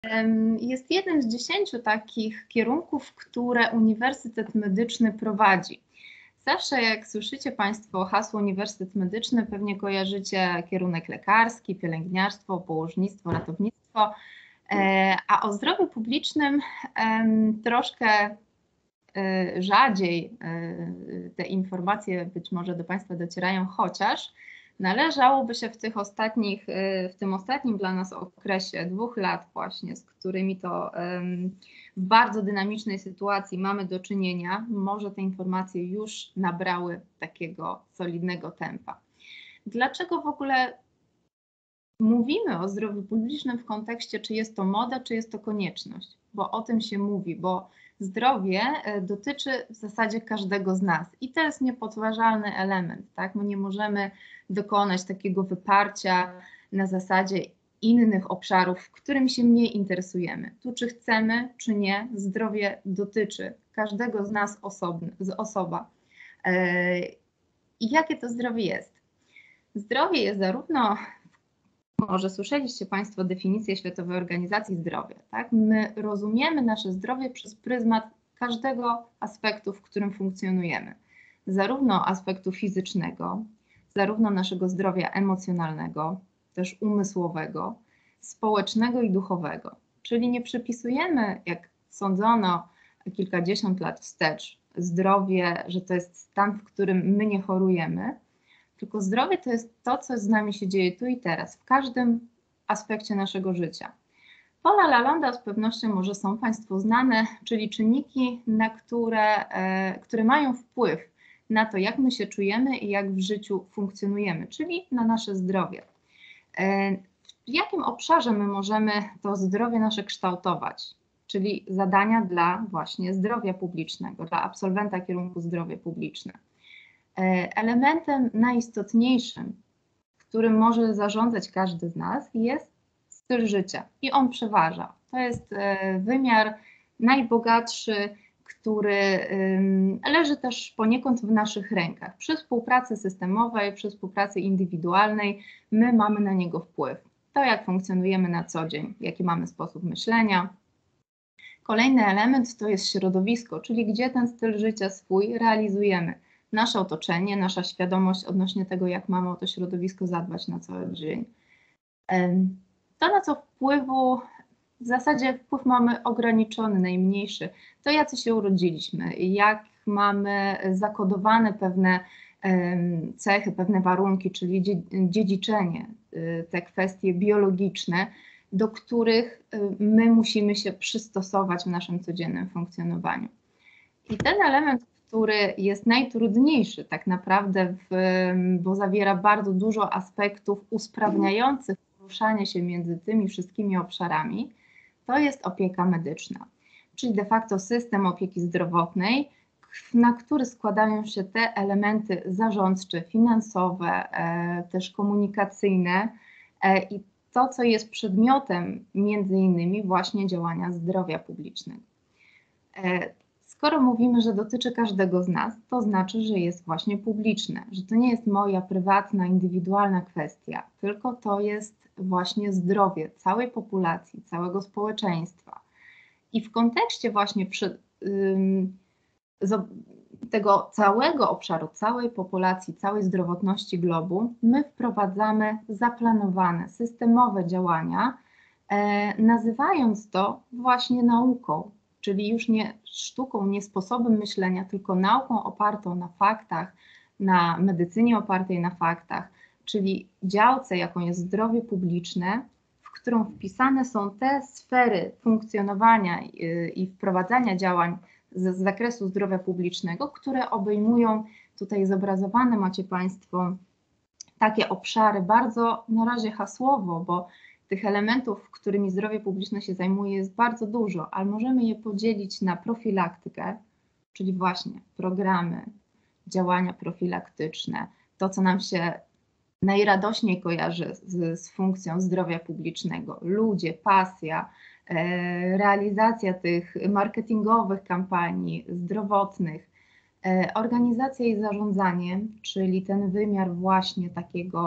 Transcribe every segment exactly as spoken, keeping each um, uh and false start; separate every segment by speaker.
Speaker 1: Jest jednym z dziesięciu takich kierunków, które Uniwersytet Medyczny prowadzi. Zawsze jak słyszycie Państwo hasło Uniwersytet Medyczny, pewnie kojarzycie kierunek lekarski, pielęgniarstwo, położnictwo, ratownictwo, a o zdrowiu publicznym troszkę rzadziej te informacje być może do Państwa docierają, chociaż należałoby się w, tych ostatnich, w tym ostatnim dla nas okresie dwóch lat właśnie, z którymi to w bardzo dynamicznej sytuacji mamy do czynienia, może te informacje już nabrały takiego solidnego tempa. Dlaczego w ogóle mówimy o zdrowiu publicznym w kontekście, czy jest to moda, czy jest to konieczność? Bo o tym się mówi, bo zdrowie dotyczy w zasadzie każdego z nas i to jest niepodważalny element, tak? My nie możemy dokonać takiego wyparcia na zasadzie innych obszarów, którym się nie interesujemy. Tu czy chcemy, czy nie, zdrowie dotyczy każdego z nas osobny, z osoba. I jakie to zdrowie jest? Zdrowie jest zarówno, może słyszeliście Państwo definicję Światowej Organizacji Zdrowia, tak? My rozumiemy nasze zdrowie przez pryzmat każdego aspektu, w którym funkcjonujemy. Zarówno aspektu fizycznego, zarówno naszego zdrowia emocjonalnego, też umysłowego, społecznego i duchowego. Czyli nie przypisujemy, jak sądzono kilkadziesiąt lat wstecz, zdrowie, że to jest stan, w którym my nie chorujemy, tylko zdrowie to jest to, co z nami się dzieje tu i teraz, w każdym aspekcie naszego życia. Paula Lalonda z pewnością może są Państwu znane, czyli czynniki, na które, e, które mają wpływ na to, jak my się czujemy i jak w życiu funkcjonujemy, czyli na nasze zdrowie. E, w jakim obszarze my możemy to zdrowie nasze kształtować, czyli zadania dla właśnie zdrowia publicznego, dla absolwenta kierunku zdrowie publiczne. Elementem najistotniejszym, którym może zarządzać każdy z nas, jest styl życia i on przeważa. To jest wymiar najbogatszy, który leży też poniekąd w naszych rękach. Przy współpracy systemowej, przy współpracy indywidualnej my mamy na niego wpływ. To, jak funkcjonujemy na co dzień, jaki mamy sposób myślenia. Kolejny element to jest środowisko, czyli gdzie ten styl życia swój realizujemy. Nasze otoczenie, nasza świadomość odnośnie tego, jak mamy o to środowisko zadbać na cały dzień. To, na co wpływu, w zasadzie wpływ mamy ograniczony, najmniejszy, to jacy się urodziliśmy, jak mamy zakodowane pewne cechy, pewne warunki, czyli dziedziczenie, te kwestie biologiczne, do których my musimy się przystosować w naszym codziennym funkcjonowaniu. I ten element, który jest najtrudniejszy tak naprawdę, w, bo zawiera bardzo dużo aspektów usprawniających poruszanie się między tymi wszystkimi obszarami, to jest opieka medyczna, czyli de facto system opieki zdrowotnej, na który składają się te elementy zarządcze, finansowe, e, też komunikacyjne e, i to, co jest przedmiotem między innymi właśnie działania zdrowia publicznego. E, Skoro mówimy, że dotyczy każdego z nas, to znaczy, że jest właśnie publiczne, że to nie jest moja prywatna, indywidualna kwestia, tylko to jest właśnie zdrowie całej populacji, całego społeczeństwa. I w kontekście właśnie przy, ym, z, tego całego obszaru, całej populacji, całej zdrowotności globu, my wprowadzamy zaplanowane, systemowe działania, e, nazywając to właśnie nauką. Czyli już nie sztuką, nie sposobem myślenia, tylko nauką opartą na faktach, na medycynie opartej na faktach, czyli działce, jaką jest zdrowie publiczne, w którą wpisane są te sfery funkcjonowania i wprowadzania działań z zakresu zdrowia publicznego, które obejmują, tutaj zobrazowane macie Państwo takie obszary, bardzo na razie hasłowo, bo tych elementów, którymi zdrowie publiczne się zajmuje, jest bardzo dużo, ale możemy je podzielić na profilaktykę, czyli właśnie programy, działania profilaktyczne, to co nam się najradośniej kojarzy z, z funkcją zdrowia publicznego, ludzie, pasja, e, realizacja tych marketingowych kampanii zdrowotnych, e, organizacja i zarządzanie, czyli ten wymiar właśnie takiego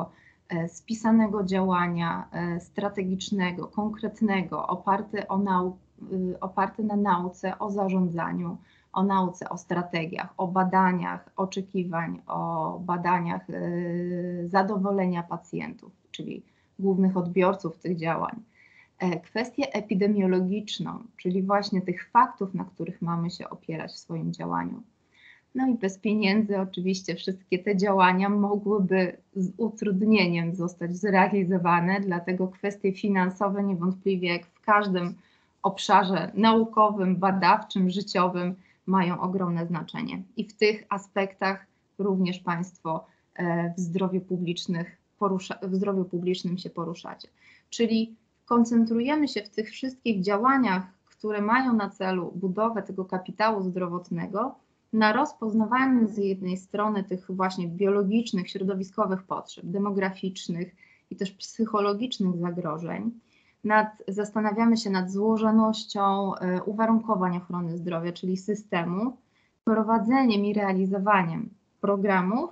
Speaker 1: spisanego działania strategicznego, konkretnego, oparty, o nau oparty na nauce o zarządzaniu, o nauce o strategiach, o badaniach oczekiwań, o badaniach zadowolenia pacjentów, czyli głównych odbiorców tych działań. Kwestię epidemiologiczną, czyli właśnie tych faktów, na których mamy się opierać w swoim działaniu. No i bez pieniędzy oczywiście wszystkie te działania mogłyby z utrudnieniem zostać zrealizowane, dlatego kwestie finansowe niewątpliwie jak w każdym obszarze naukowym, badawczym, życiowym mają ogromne znaczenie. I w tych aspektach również Państwo w zdrowiu publicznych porusza, w zdrowiu publicznym się poruszacie. Czyli koncentrujemy się w tych wszystkich działaniach, które mają na celu budowę tego kapitału zdrowotnego, na rozpoznawaniu z jednej strony tych właśnie biologicznych, środowiskowych potrzeb, demograficznych i też psychologicznych zagrożeń. Nad, zastanawiamy się nad złożonością y, uwarunkowań ochrony zdrowia, czyli systemu, prowadzeniem i realizowaniem programów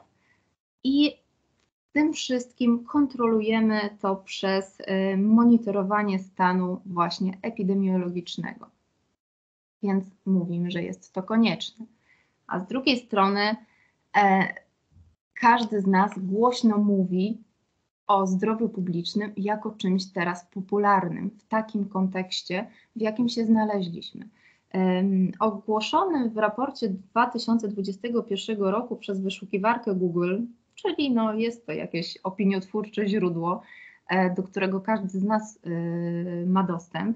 Speaker 1: i tym wszystkim kontrolujemy to przez y, monitorowanie stanu właśnie epidemiologicznego. Więc mówimy, że jest to konieczne. A z drugiej strony e, każdy z nas głośno mówi o zdrowiu publicznym jako czymś teraz popularnym, w takim kontekście, w jakim się znaleźliśmy. E, ogłoszony w raporcie dwa tysiące dwudziestego pierwszego roku przez wyszukiwarkę Google, czyli no jest to jakieś opiniotwórcze źródło, e, do którego każdy z nas e, ma dostęp.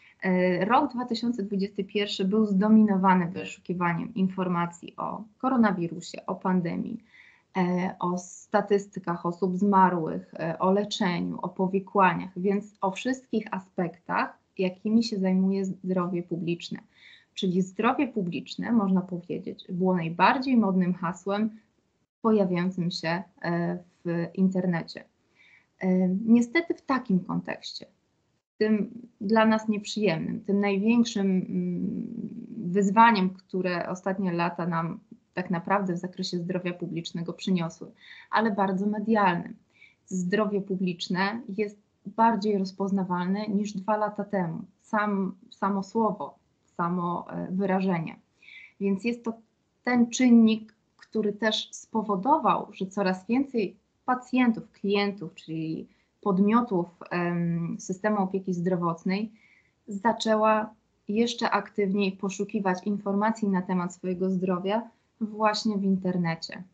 Speaker 1: Rok dwa tysiące dwudziesty pierwszy był zdominowany wyszukiwaniem informacji o koronawirusie, o pandemii, o statystykach osób zmarłych, o leczeniu, o powikłaniach, więc o wszystkich aspektach, jakimi się zajmuje zdrowie publiczne. Czyli zdrowie publiczne, można powiedzieć, było najbardziej modnym hasłem pojawiającym się w internecie. Niestety w takim kontekście, tym dla nas nieprzyjemnym, tym największym wyzwaniem, które ostatnie lata nam tak naprawdę w zakresie zdrowia publicznego przyniosły, ale bardzo medialnym. Zdrowie publiczne jest bardziej rozpoznawalne niż dwa lata temu. Sam, samo słowo, samo wyrażenie. Więc jest to ten czynnik, który też spowodował, że coraz więcej pacjentów, klientów, czyli podmiotów um, systemu opieki zdrowotnej zaczęła jeszcze aktywniej poszukiwać informacji na temat swojego zdrowia właśnie w internecie.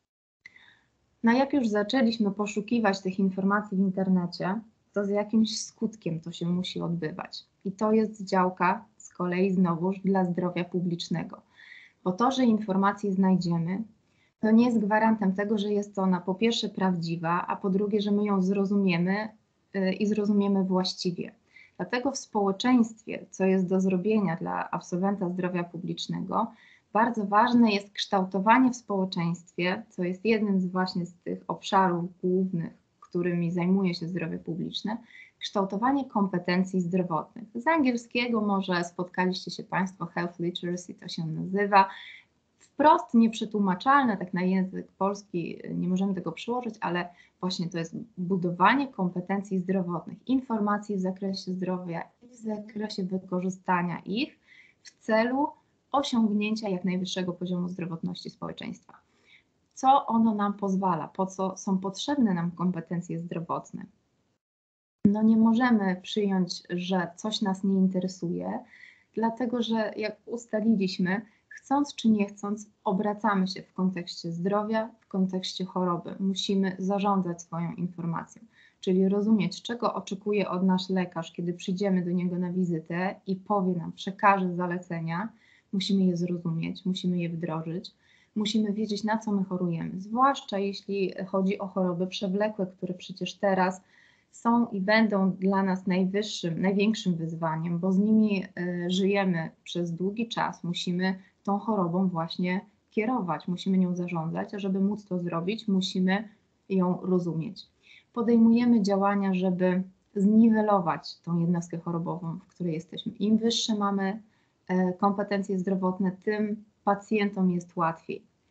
Speaker 1: No jak już zaczęliśmy poszukiwać tych informacji w internecie, to z jakimś skutkiem to się musi odbywać. I to jest działka z kolei znowuż dla zdrowia publicznego. Bo to, że informacje znajdziemy, to nie jest gwarantem tego, że jest ona po pierwsze prawdziwa, a po drugie, że my ją zrozumiemy yy, i zrozumiemy właściwie. Dlatego w społeczeństwie, co jest do zrobienia dla absolwenta zdrowia publicznego, bardzo ważne jest kształtowanie w społeczeństwie, co jest jednym z właśnie z tych obszarów głównych, którymi zajmuje się zdrowie publiczne, kształtowanie kompetencji zdrowotnych. Z angielskiego może spotkaliście się Państwo, health literacy to się nazywa. Wprost nieprzetłumaczalne, tak na język polski nie możemy tego przyłożyć, ale właśnie to jest budowanie kompetencji zdrowotnych, informacji w zakresie zdrowia i w zakresie wykorzystania ich w celu osiągnięcia jak najwyższego poziomu zdrowotności społeczeństwa. Co ono nam pozwala, po co są potrzebne nam kompetencje zdrowotne? No nie możemy przyjąć, że coś nas nie interesuje, dlatego że jak ustaliliśmy, chcąc czy nie chcąc, obracamy się w kontekście zdrowia, w kontekście choroby. Musimy zarządzać swoją informacją, czyli rozumieć, czego oczekuje od nas lekarz, kiedy przyjdziemy do niego na wizytę i powie nam, przekaże zalecenia. Musimy je zrozumieć, musimy je wdrożyć. Musimy wiedzieć, na co my chorujemy, zwłaszcza jeśli chodzi o choroby przewlekłe, które przecież teraz są i będą dla nas najwyższym, największym wyzwaniem, bo z nimi y, żyjemy przez długi czas. Musimy tą chorobą właśnie kierować, musimy nią zarządzać, a żeby móc to zrobić, musimy ją rozumieć. Podejmujemy działania, żeby zniwelować tą jednostkę chorobową, w której jesteśmy. Im wyższe mamy y, kompetencje zdrowotne, tym pacjentom jest łatwiej.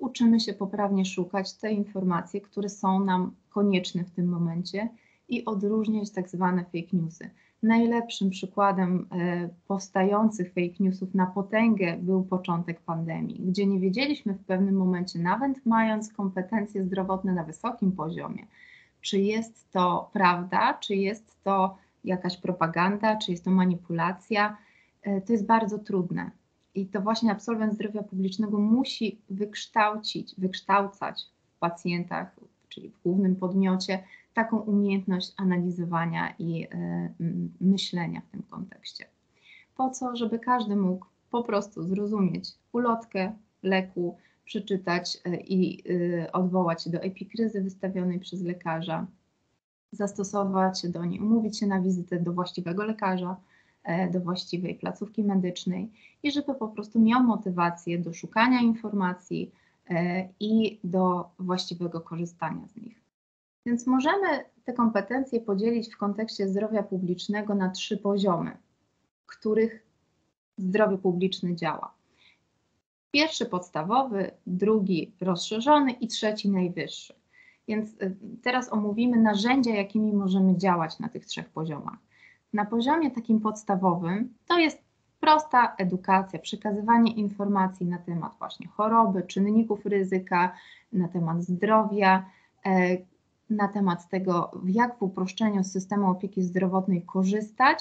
Speaker 1: uczymy się poprawnie szukać te informacje, które są nam konieczne w tym momencie i odróżniać tak zwane fake newsy. Najlepszym przykładem e, powstających fake newsów na potęgę był początek pandemii, gdzie nie wiedzieliśmy w pewnym momencie, nawet mając kompetencje zdrowotne na wysokim poziomie, czy jest to prawda, czy jest to jakaś propaganda, czy jest to manipulacja. E, to jest bardzo trudne. I to właśnie absolwent zdrowia publicznego musi wykształcić, wykształcać w pacjentach, czyli w głównym podmiocie, taką umiejętność analizowania i y, myślenia w tym kontekście. Po co? Żeby każdy mógł po prostu zrozumieć ulotkę leku, przeczytać y, i y, odwołać się do epikryzy wystawionej przez lekarza, zastosować się do niej, umówić się na wizytę do właściwego lekarza, y, do właściwej placówki medycznej i żeby po prostu miał motywację do szukania informacji y, i do właściwego korzystania z nich. Więc możemy te kompetencje podzielić w kontekście zdrowia publicznego na trzy poziomy, w których zdrowie publiczne działa. Pierwszy podstawowy, drugi rozszerzony i trzeci najwyższy. Więc teraz omówimy narzędzia, jakimi możemy działać na tych trzech poziomach. Na poziomie takim podstawowym to jest prosta edukacja, przekazywanie informacji na temat właśnie choroby, czynników ryzyka, na temat zdrowia, na temat tego, jak w uproszczeniu systemu opieki zdrowotnej korzystać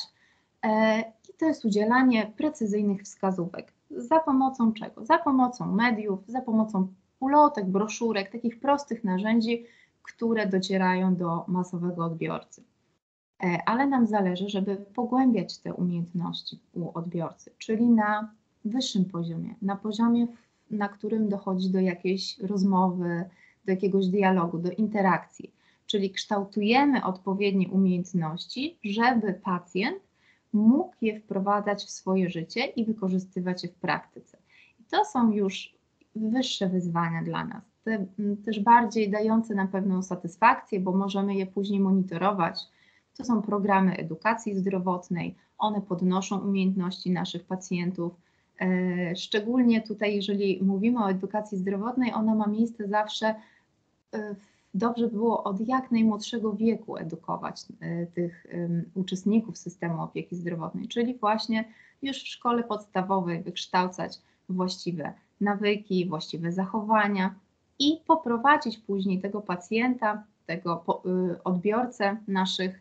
Speaker 1: i to jest udzielanie precyzyjnych wskazówek. Za pomocą czego? Za pomocą mediów, za pomocą ulotek, broszurek, takich prostych narzędzi, które docierają do masowego odbiorcy. Ale nam zależy, żeby pogłębiać te umiejętności u odbiorcy, czyli na wyższym poziomie, na poziomie, na którym dochodzi do jakiejś rozmowy, do jakiegoś dialogu, do interakcji, czyli kształtujemy odpowiednie umiejętności, żeby pacjent mógł je wprowadzać w swoje życie i wykorzystywać je w praktyce. I to są już wyższe wyzwania dla nas, te, też bardziej dające nam pewną satysfakcję, bo możemy je później monitorować. To są programy edukacji zdrowotnej, one podnoszą umiejętności naszych pacjentów. Szczególnie tutaj, jeżeli mówimy o edukacji zdrowotnej, ona ma miejsce zawsze, dobrze by było od jak najmłodszego wieku edukować tych uczestników systemu opieki zdrowotnej, czyli właśnie już w szkole podstawowej wykształcać właściwe nawyki, właściwe zachowania i poprowadzić później tego pacjenta, tego odbiorcę naszych,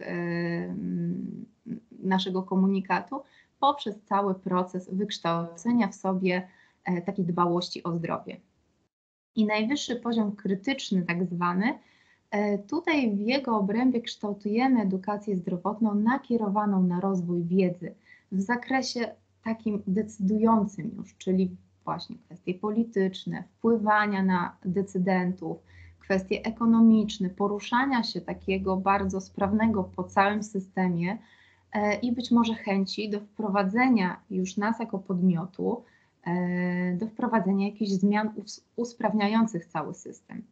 Speaker 1: naszego komunikatu poprzez cały proces wykształcenia w sobie takiej dbałości o zdrowie. I najwyższy poziom krytyczny, tak zwany, tutaj w jego obrębie kształtujemy edukację zdrowotną nakierowaną na rozwój wiedzy w zakresie takim decydującym już, czyli właśnie kwestie polityczne, wpływania na decydentów, kwestie ekonomiczne, poruszania się takiego bardzo sprawnego po całym systemie i być może chęci do wprowadzenia już nas jako podmiotu, do wprowadzenia jakichś zmian usprawniających cały system.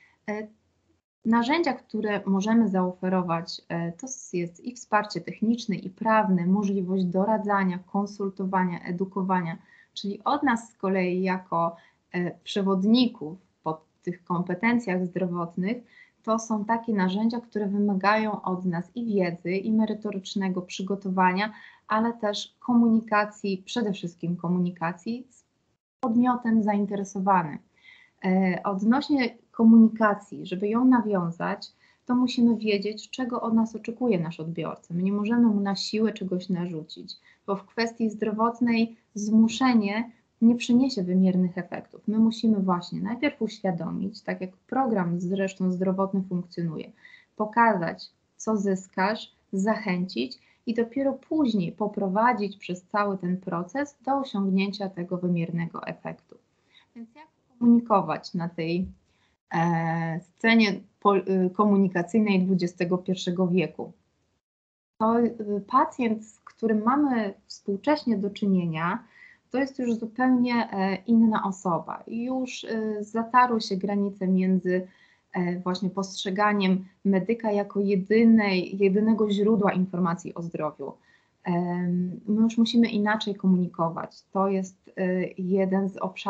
Speaker 1: Narzędzia, które możemy zaoferować, to jest i wsparcie techniczne, i prawne, możliwość doradzania, konsultowania, edukowania, czyli od nas z kolei jako przewodników po tych kompetencjach zdrowotnych, to są takie narzędzia, które wymagają od nas i wiedzy, i merytorycznego przygotowania, ale też komunikacji, przede wszystkim komunikacji z podmiotem zainteresowanym. Odnośnie komunikacji, żeby ją nawiązać, to musimy wiedzieć, czego od nas oczekuje nasz odbiorca. My nie możemy mu na siłę czegoś narzucić, bo w kwestii zdrowotnej zmuszenie nie przyniesie wymiernych efektów. My musimy właśnie najpierw uświadomić, tak jak program zresztą zdrowotny funkcjonuje, pokazać, co zyskasz, zachęcić i dopiero później poprowadzić przez cały ten proces do osiągnięcia tego wymiernego efektu. Więc jak komunikować na tej e, scenie po, e, komunikacyjnej dwudziestego pierwszego wieku? To e, pacjent, z którym mamy współcześnie do czynienia, to jest już zupełnie e, inna osoba. Już e, zatarły się granice między e, właśnie postrzeganiem medyka jako jedynej, jedynego źródła informacji o zdrowiu. My już musimy inaczej komunikować. To jest jeden z obszarów, w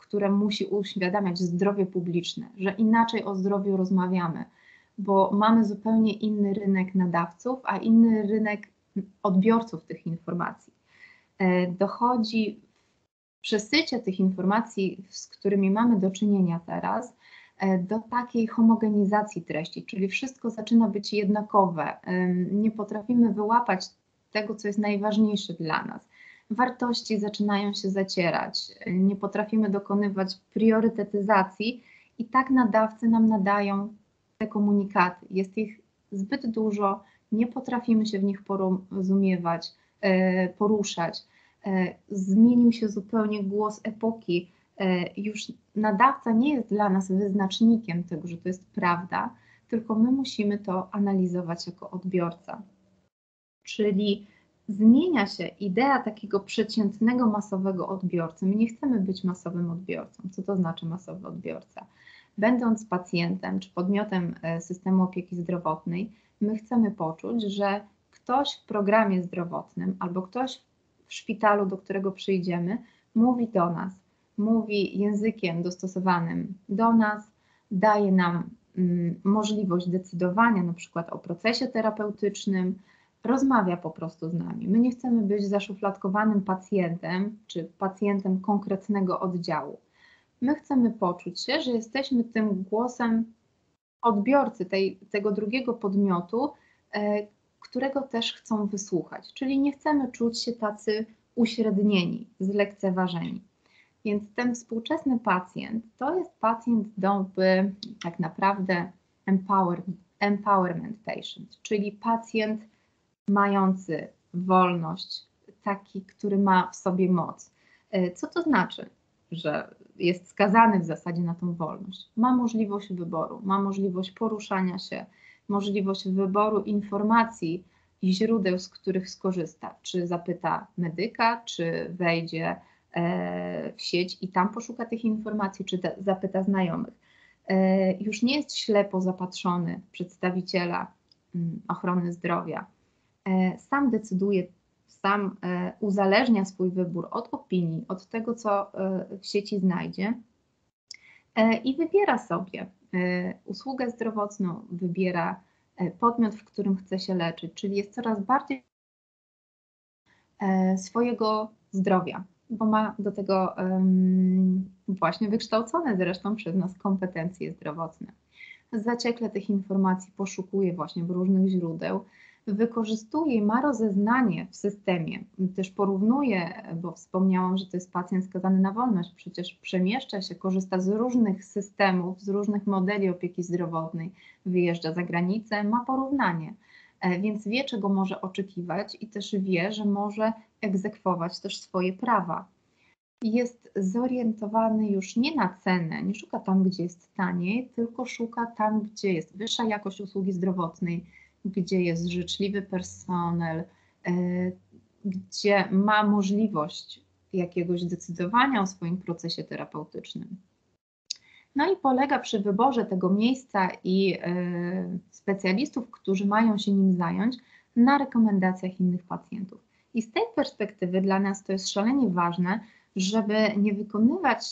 Speaker 1: które musi uświadamiać zdrowie publiczne, że inaczej o zdrowiu rozmawiamy, bo mamy zupełnie inny rynek nadawców, a inny rynek odbiorców tych informacji. Dochodzi w przesycie tych informacji, z którymi mamy do czynienia teraz, do takiej homogenizacji treści, czyli wszystko zaczyna być jednakowe. Nie potrafimy wyłapać tego, co jest najważniejsze dla nas. Wartości zaczynają się zacierać, nie potrafimy dokonywać priorytetyzacji i tak nadawcy nam nadają te komunikaty. Jest ich zbyt dużo, nie potrafimy się w nich porozumiewać, poruszać. Zmienił się zupełnie głos epoki. Już nadawca nie jest dla nas wyznacznikiem tego, że to jest prawda, tylko my musimy to analizować jako odbiorca. Czyli zmienia się idea takiego przeciętnego, masowego odbiorcy. My nie chcemy być masowym odbiorcą. Co to znaczy masowy odbiorca? Będąc pacjentem czy podmiotem systemu opieki zdrowotnej, my chcemy poczuć, że ktoś w programie zdrowotnym albo ktoś w szpitalu, do którego przyjdziemy, mówi do nas, mówi językiem dostosowanym do nas, daje nam mm, możliwość decydowania na przykład o procesie terapeutycznym, rozmawia po prostu z nami. My nie chcemy być zaszufladkowanym pacjentem czy pacjentem konkretnego oddziału. My chcemy poczuć się, że jesteśmy tym głosem odbiorcy, tej, tego drugiego podmiotu, e, którego też chcą wysłuchać. Czyli nie chcemy czuć się tacy uśrednieni, zlekceważeni. Więc ten współczesny pacjent to jest pacjent dobry, tak naprawdę empowerment, empowerment patient, czyli pacjent mający wolność, taki, który ma w sobie moc. Co to znaczy? Że jest skazany w zasadzie na tą wolność. Ma możliwość wyboru, ma możliwość poruszania się, możliwość wyboru informacji i źródeł, z których skorzysta. Czy zapyta medyka, czy wejdzie e, w sieć i tam poszuka tych informacji, czy te, zapyta znajomych. E, już nie jest ślepo zapatrzony przedstawiciela m, ochrony zdrowia. E, sam decyduje, sam e, uzależnia swój wybór od opinii, od tego, co e, w sieci znajdzie e, i wybiera sobie e, usługę zdrowotną, wybiera e, podmiot, w którym chce się leczyć, czyli jest coraz bardziej e, swojego zdrowia, bo ma do tego um, właśnie wykształcone zresztą przez nas kompetencje zdrowotne. Zaciekle tych informacji poszukuje właśnie w różnych źródeł, wykorzystuje i ma rozeznanie w systemie, też porównuje, bo wspomniałam, że to jest pacjent skazany na wolność, przecież przemieszcza się, korzysta z różnych systemów, z różnych modeli opieki zdrowotnej, wyjeżdża za granicę, ma porównanie, więc wie, czego może oczekiwać i też wie, że może egzekwować też swoje prawa. Jest zorientowany już nie na cenę, nie szuka tam, gdzie jest taniej, tylko szuka tam, gdzie jest wyższa jakość usługi zdrowotnej, gdzie jest życzliwy personel, gdzie ma możliwość jakiegoś decydowania o swoim procesie terapeutycznym. No i polega przy wyborze tego miejsca i specjalistów, którzy mają się nim zająć, na rekomendacjach innych pacjentów. I z tej perspektywy dla nas to jest szalenie ważne, żeby nie wykonywać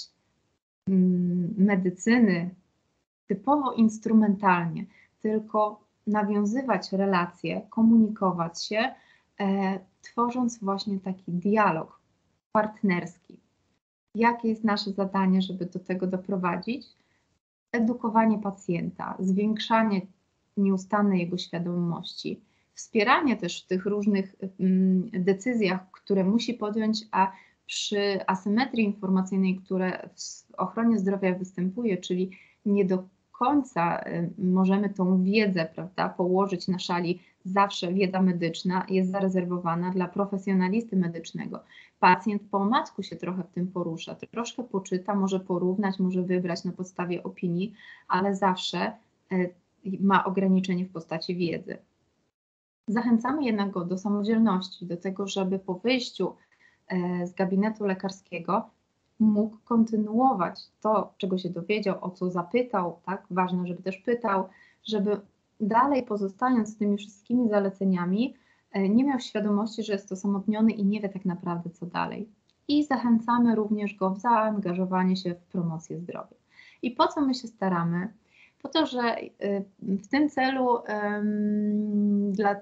Speaker 1: medycyny typowo instrumentalnie, tylko nawiązywać relacje, komunikować się, e, tworząc właśnie taki dialog partnerski. Jakie jest nasze zadanie, żeby do tego doprowadzić? Edukowanie pacjenta, zwiększanie nieustannej jego świadomości, wspieranie też w tych różnych mm, decyzjach, które musi podjąć, a przy asymetrii informacyjnej, która w ochronie zdrowia występuje, czyli nie do końca możemy tą wiedzę, prawda, położyć na szali, zawsze wiedza medyczna jest zarezerwowana dla profesjonalisty medycznego. Pacjent po omacku się trochę w tym porusza, troszkę poczyta, może porównać, może wybrać na podstawie opinii, ale zawsze ma ograniczenie w postaci wiedzy. Zachęcamy jednak go do samodzielności, do tego, żeby po wyjściu z gabinetu lekarskiego mógł kontynuować to, czego się dowiedział, o co zapytał, tak? Ważne, żeby też pytał, żeby dalej pozostając z tymi wszystkimi zaleceniami, nie miał świadomości, że jest osamotniony i nie wie tak naprawdę, co dalej. i zachęcamy również go w zaangażowanie się w promocję zdrowia. I po co my się staramy? Po to, że w tym celu um, dla,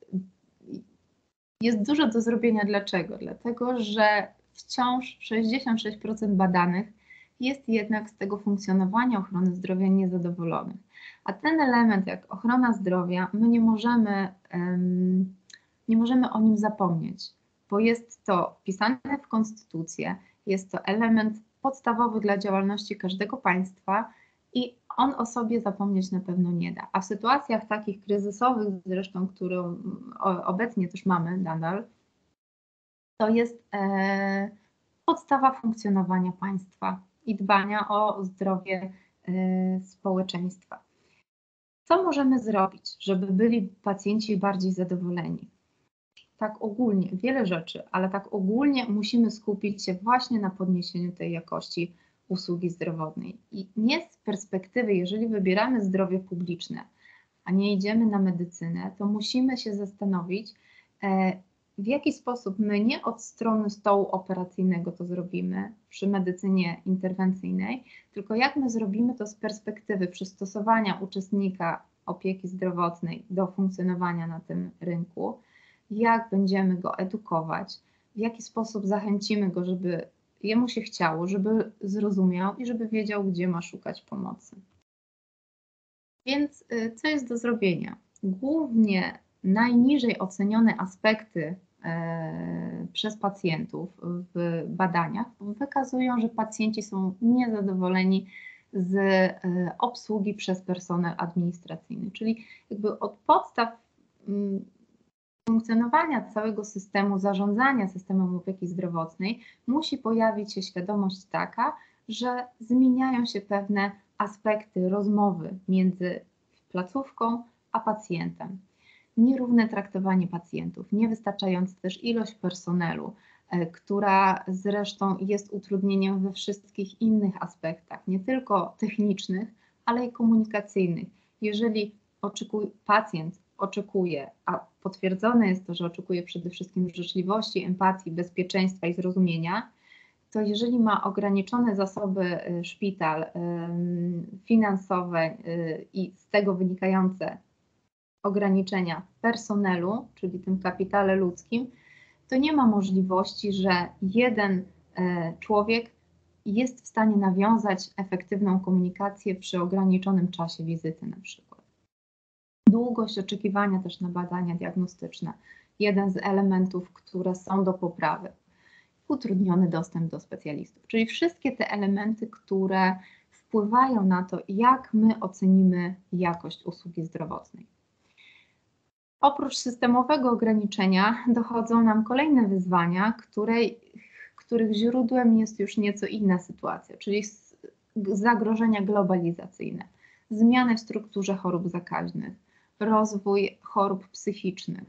Speaker 1: jest dużo do zrobienia. Dlaczego? Dlatego, że wciąż sześćdziesiąt sześć procent badanych jest jednak z tego funkcjonowania ochrony zdrowia niezadowolonych. A ten element jak ochrona zdrowia, my nie możemy, um, nie możemy o nim zapomnieć, bo jest to wpisane w konstytucję, jest to element podstawowy dla działalności każdego państwa i on o sobie zapomnieć na pewno nie da. A w sytuacjach takich kryzysowych zresztą, którą obecnie też mamy nadal, to jest e, podstawa funkcjonowania państwa i dbania o zdrowie e, społeczeństwa. Co możemy zrobić, żeby byli pacjenci bardziej zadowoleni? Tak ogólnie, wiele rzeczy, ale tak ogólnie musimy skupić się właśnie na podniesieniu tej jakości usługi zdrowotnej. I nie z perspektywy, jeżeli wybieramy zdrowie publiczne, a nie idziemy na medycynę, to musimy się zastanowić, w jaki sposób my nie od strony stołu operacyjnego to zrobimy przy medycynie interwencyjnej, tylko jak my zrobimy to z perspektywy przystosowania uczestnika opieki zdrowotnej do funkcjonowania na tym rynku, jak będziemy go edukować, w jaki sposób zachęcimy go, żeby jemu się chciało, żeby zrozumiał i żeby wiedział, gdzie ma szukać pomocy. Więc co jest do zrobienia? Głównie najniżej ocenione aspekty e, przez pacjentów w badaniach wykazują, że pacjenci są niezadowoleni z e, obsługi przez personel administracyjny, czyli jakby od podstaw m, funkcjonowania całego systemu, zarządzania systemem opieki zdrowotnej musi pojawić się świadomość taka, że zmieniają się pewne aspekty rozmowy między placówką a pacjentem. Nierówne traktowanie pacjentów, niewystarczająca też ilość personelu, e, która zresztą jest utrudnieniem we wszystkich innych aspektach, nie tylko technicznych, ale i komunikacyjnych. Jeżeli oczekuj, pacjent oczekuje, a potwierdzone jest to, że oczekuje przede wszystkim życzliwości, empatii, bezpieczeństwa i zrozumienia, to jeżeli ma ograniczone zasoby szpital finansowe i z tego wynikające ograniczenia personelu, czyli tym kapitale ludzkim, to nie ma możliwości, że jeden człowiek jest w stanie nawiązać efektywną komunikację przy ograniczonym czasie wizyty na przykład. Długość oczekiwania też na badania diagnostyczne, jeden z elementów, które są do poprawy. Utrudniony dostęp do specjalistów, czyli wszystkie te elementy, które wpływają na to, jak my ocenimy jakość usługi zdrowotnej. Oprócz systemowego ograniczenia dochodzą nam kolejne wyzwania, której, których źródłem jest już nieco inna sytuacja, czyli zagrożenia globalizacyjne, zmiany w strukturze chorób zakaźnych, rozwój chorób psychicznych,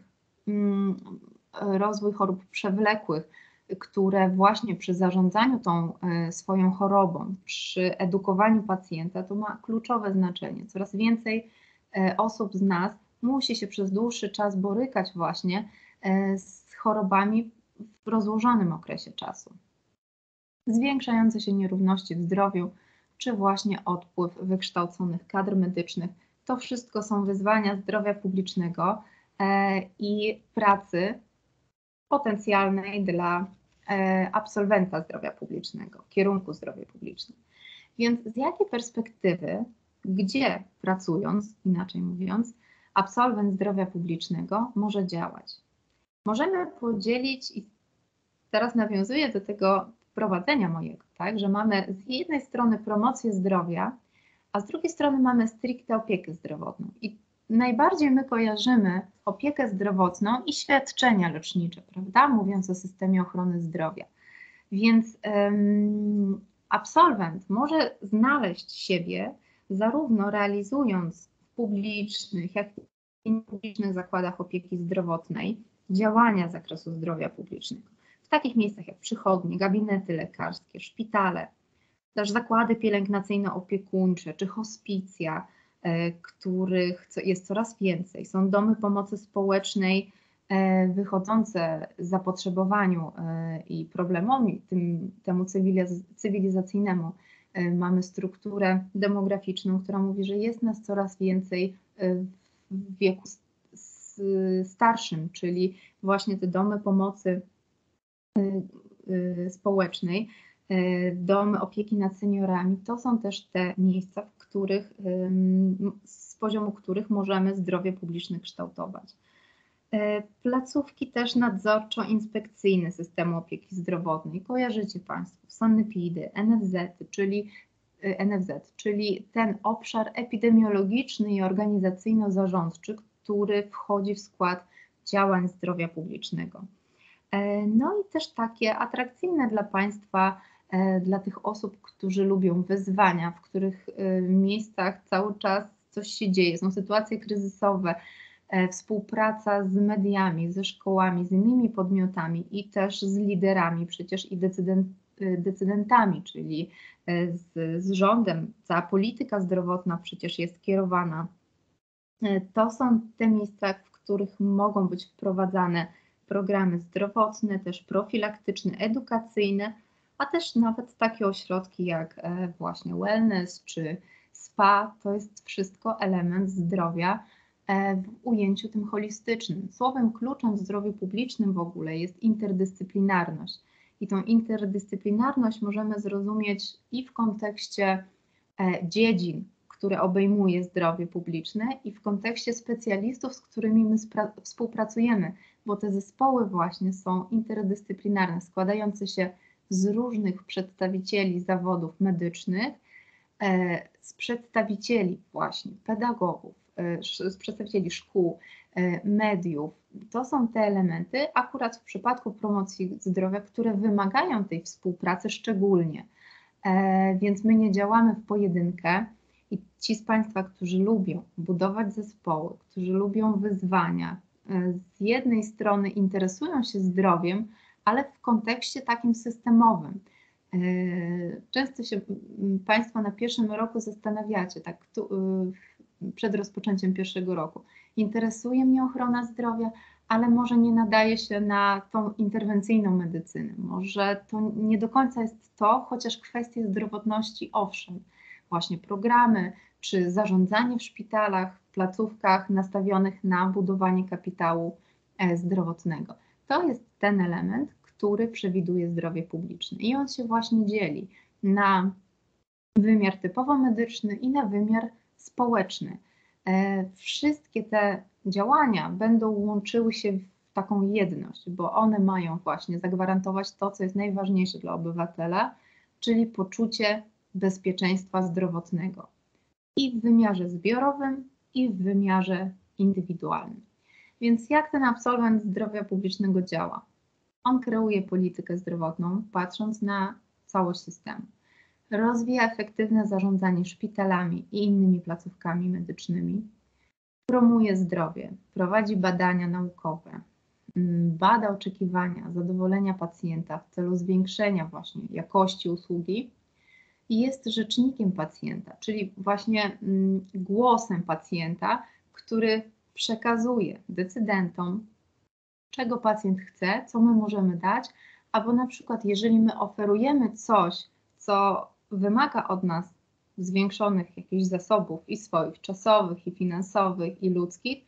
Speaker 1: rozwój chorób przewlekłych, które właśnie przy zarządzaniu tą y, swoją chorobą, przy edukowaniu pacjenta, to ma kluczowe znaczenie. Coraz więcej y, osób z nas musi się przez dłuższy czas borykać właśnie y, z chorobami w rozłożonym okresie czasu. Zwiększające się nierówności w zdrowiu, czy właśnie odpływ wykształconych kadr medycznych, to wszystko są wyzwania zdrowia publicznego y, i pracy potencjalnej dla absolwenta zdrowia publicznego, kierunku zdrowia publicznego. Więc z jakiej perspektywy, gdzie pracując, inaczej mówiąc, absolwent zdrowia publicznego może działać? Możemy podzielić, i teraz nawiązuję do tego wprowadzenia mojego, tak, że mamy z jednej strony promocję zdrowia, a z drugiej strony mamy stricte opiekę zdrowotną. I najbardziej my kojarzymy opiekę zdrowotną i świadczenia lecznicze, prawda, mówiąc o systemie ochrony zdrowia. Więc um, absolwent może znaleźć siebie zarówno realizując w publicznych, jak i niepublicznych zakładach opieki zdrowotnej działania z zakresu zdrowia publicznego. W takich miejscach jak przychodnie, gabinety lekarskie, szpitale, też zakłady pielęgnacyjno-opiekuńcze czy hospicja, których jest coraz więcej. Są domy pomocy społecznej wychodzące zapotrzebowaniu i problemowi tym, temu cywiliz cywilizacyjnemu. Mamy strukturę demograficzną, która mówi, że jest nas coraz więcej w wieku starszym, czyli właśnie te domy pomocy społecznej, domy opieki nad seniorami, to są też te miejsca, w których, z poziomu których możemy zdrowie publiczne kształtować. Placówki też nadzorczo-inspekcyjne systemu opieki zdrowotnej. Kojarzycie Państwo sanepidy, N F Z, czyli N F Z, czyli ten obszar epidemiologiczny i organizacyjno-zarządczy, który wchodzi w skład działań zdrowia publicznego. No i też takie atrakcyjne dla Państwa, dla tych osób, którzy lubią wyzwania, w których miejscach cały czas coś się dzieje, są sytuacje kryzysowe, współpraca z mediami, ze szkołami, z innymi podmiotami i też z liderami przecież i decydent, decydentami, czyli z, z rządem. Cała polityka zdrowotna przecież jest kierowana. To są te miejsca, w których mogą być wprowadzane programy zdrowotne, też profilaktyczne, edukacyjne, a też nawet takie ośrodki jak właśnie wellness czy spa. To jest wszystko element zdrowia w ujęciu tym holistycznym. Słowem kluczem w zdrowiu publicznym w ogóle jest interdyscyplinarność. I tą interdyscyplinarność możemy zrozumieć i w kontekście dziedzin, które obejmuje zdrowie publiczne, i w kontekście specjalistów, z którymi my współpracujemy, bo te zespoły właśnie są interdyscyplinarne, składające się z różnych przedstawicieli zawodów medycznych, z przedstawicieli właśnie pedagogów, z przedstawicieli szkół, mediów. To są te elementy akurat w przypadku promocji zdrowia, które wymagają tej współpracy szczególnie. Więc my nie działamy w pojedynkę i ci z Państwa, którzy lubią budować zespoły, którzy lubią wyzwania, z jednej strony interesują się zdrowiem, ale w kontekście takim systemowym. Często się Państwo na pierwszym roku zastanawiacie, tak tu, przed rozpoczęciem pierwszego roku. Interesuje mnie ochrona zdrowia, ale może nie nadaje się na tą interwencyjną medycynę. Może to nie do końca jest to, chociaż kwestie zdrowotności owszem. Właśnie programy czy zarządzanie w szpitalach, w placówkach nastawionych na budowanie kapitału zdrowotnego. To jest ten element, który przewiduje zdrowie publiczne i on się właśnie dzieli na wymiar typowo medyczny i na wymiar społeczny. Wszystkie te działania będą łączyły się w taką jedność, bo one mają właśnie zagwarantować to, co jest najważniejsze dla obywatela, czyli poczucie bezpieczeństwa zdrowotnego i w wymiarze zbiorowym, i w wymiarze indywidualnym. Więc jak ten absolwent zdrowia publicznego działa? On kreuje politykę zdrowotną, patrząc na całość systemu. Rozwija efektywne zarządzanie szpitalami i innymi placówkami medycznymi. Promuje zdrowie, prowadzi badania naukowe, bada oczekiwania, zadowolenia pacjenta w celu zwiększenia właśnie jakości usługi i jest rzecznikiem pacjenta, czyli właśnie głosem pacjenta, który przekazuje decydentom, czego pacjent chce, co my możemy dać, albo na przykład jeżeli my oferujemy coś, co wymaga od nas zwiększonych jakichś zasobów i swoich czasowych, i finansowych, i ludzkich,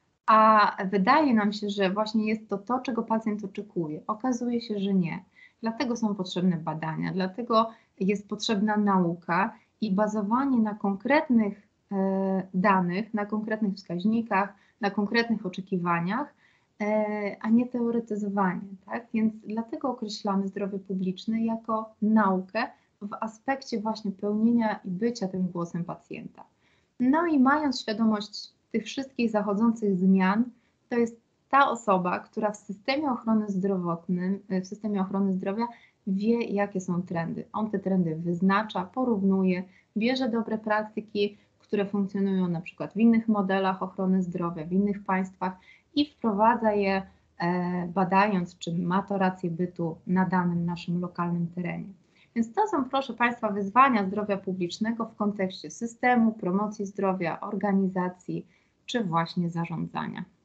Speaker 1: a wydaje nam się, że właśnie jest to to, czego pacjent oczekuje. Okazuje się, że nie. Dlatego są potrzebne badania, dlatego jest potrzebna nauka i bazowanie na konkretnych e, danych, na konkretnych wskaźnikach, na konkretnych oczekiwaniach, e, a nie teoretyzowanie. Tak? Więc dlatego określamy zdrowie publiczne jako naukę w aspekcie właśnie pełnienia i bycia tym głosem pacjenta. No i mając świadomość tych wszystkich zachodzących zmian, to jest ta osoba, która w systemie ochrony zdrowotnym, w systemie ochrony zdrowia wie, jakie są trendy. On te trendy wyznacza, porównuje, bierze dobre praktyki, które funkcjonują na przykład w innych modelach ochrony zdrowia, w innych państwach i wprowadza je, e, badając, czy ma to rację bytu na danym naszym lokalnym terenie. Więc to są, proszę Państwa, wyzwania zdrowia publicznego w kontekście systemu, promocji zdrowia, organizacji czy właśnie zarządzania.